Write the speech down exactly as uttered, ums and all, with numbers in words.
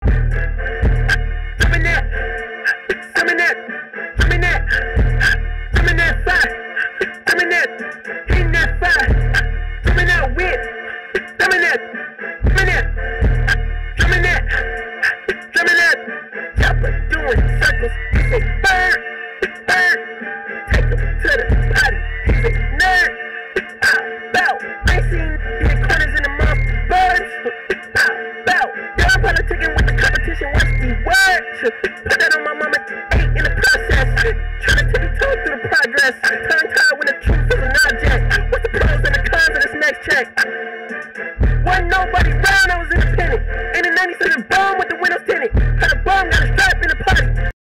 Coming that, coming that, coming that, coming that fire, coming that, hitting that fire, coming that whip, coming that, coming that, coming that, coming that, chopper doing circles. He say bird, bird, take him to the body. He say nerd, ah, bow. I ain't seen hit corners in the mouth, birds, ah, bow. Yeah, I'm politicking with the competition. What's the word? Put that on